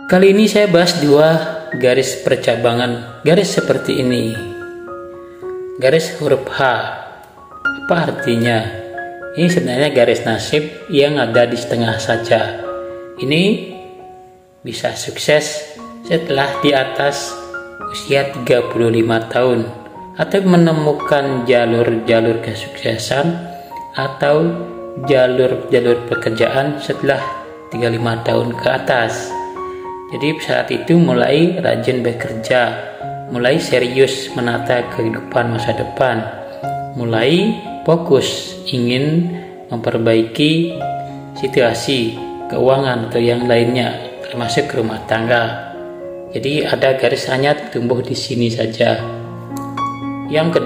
Kali ini saya bahas dua garis percabangan garis seperti ini. Garis huruf H. Apa artinya? Ini sebenarnya garis nasib yang ada di setengah saja. Ini bisa sukses setelah di atas usia 35 tahun atau menemukan jalur-jalur kesuksesan atau jalur-jalur pekerjaan setelah 35 tahun ke atas. Jadi saat itu mulai rajin bekerja, mulai serius menata kehidupan masa depan, mulai fokus ingin memperbaiki situasi keuangan atau yang lainnya, termasuk rumah tangga. Jadi ada garis hanya tumbuh di sini saja. Yang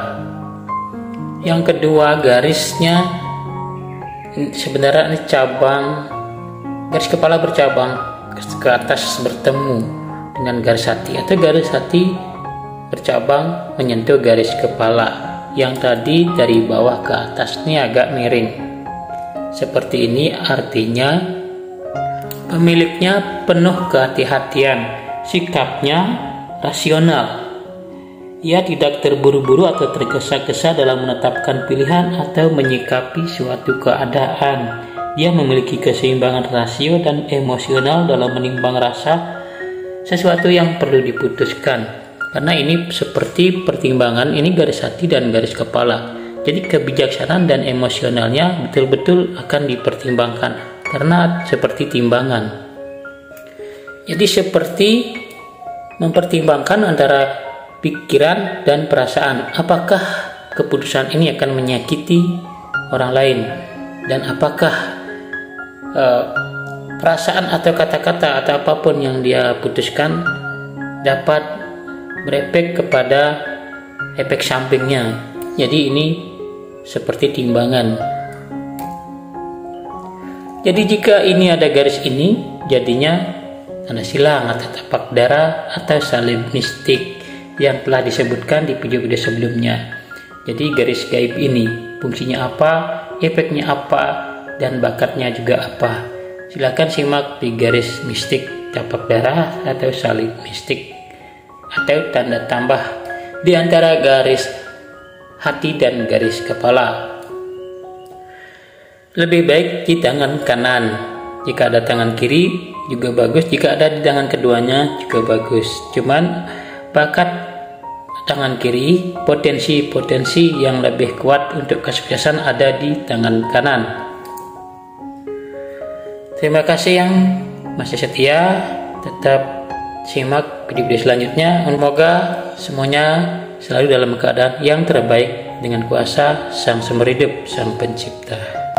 kedua garisnya sebenarnya ini cabang, garis kepala bercabang ke atas bertemu dengan garis hati, atau garis hati bercabang menyentuh garis kepala yang tadi dari bawah ke atas ini agak miring. Seperti ini artinya pemiliknya penuh kehati-hatian, sikapnya rasional. Ia tidak terburu-buru atau tergesa-gesa dalam menetapkan pilihan atau menyikapi suatu keadaan. Dia memiliki keseimbangan rasio dan emosional dalam menimbang rasa sesuatu yang perlu diputuskan. Karena ini seperti pertimbangan, ini garis hati dan garis kepala. Jadi kebijaksanaan dan emosionalnya betul-betul akan dipertimbangkan karena seperti timbangan. Jadi seperti mempertimbangkan antara pikiran dan perasaan. Apakah keputusan ini akan menyakiti orang lain, dan apakah perasaan atau kata-kata atau apapun yang dia putuskan dapat berefek kepada efek sampingnya. Jadi ini seperti timbangan. Jadi jika ini ada garis ini, jadinya tanda silang atau tapak darah atau salib mistik yang telah disebutkan di video-video sebelumnya. Jadi garis gaib ini fungsinya apa, efeknya apa, dan bakatnya juga apa. Silakan simak di garis mistik tapak darah atau salib mistik atau tanda tambah di antara garis hati dan garis kepala. Lebih baik di tangan kanan. Jika ada tangan kiri juga bagus, jika ada di tangan keduanya juga bagus. Cuman bakat tangan kiri, potensi-potensi yang lebih kuat untuk kesuksesan ada di tangan kanan. Terima kasih yang masih setia, tetap simak video-video selanjutnya. Semoga semuanya selalu dalam keadaan yang terbaik dengan kuasa Sang Sumber Hidup, Sang Pencipta.